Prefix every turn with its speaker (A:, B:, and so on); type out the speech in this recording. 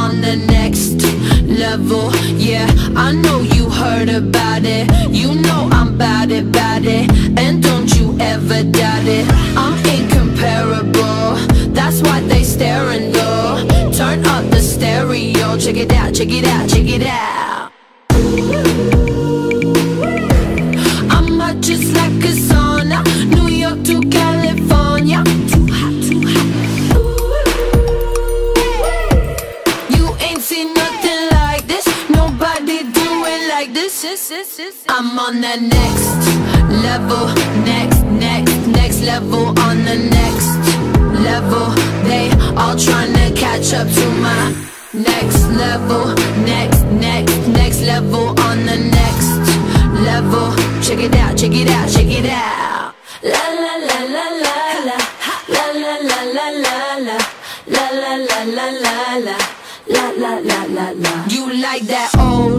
A: on the next level. Yeah, I know you heard about it. You know I'm bout it, and don't you ever doubt it. I'm incomparable, that's why they staring though. Turn up the stereo, check it out, check it out, check it out. I'm hot just like a sauna, New York to California. Too hot, too hot. You ain't seen nothing like this, nobody do it like this. I'm on that next level, next level, on the next level. They all tryna catch up to my next level, next level, on the next level. Check it out, check it out, check it out. La la la la la la, la la la la la la, la la la la la la, la la la la la. You like that old